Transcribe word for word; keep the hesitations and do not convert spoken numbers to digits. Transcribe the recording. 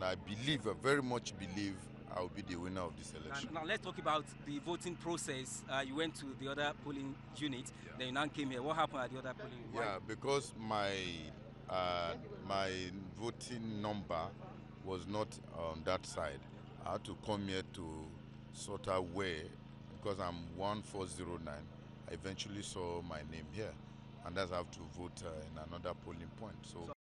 I believe, I very much believe, I will be the winner of this election. Now, now let's talk about the voting process. Uh, you went to the other polling unit, yeah. Then you now came here. What happened at the other polling unit? Yeah, because my uh, my voting number was not on that side. I had to come here to sort out where, because I'm one four zero nine. I eventually saw my name here, and that's how I have to vote uh, in another polling point. So, so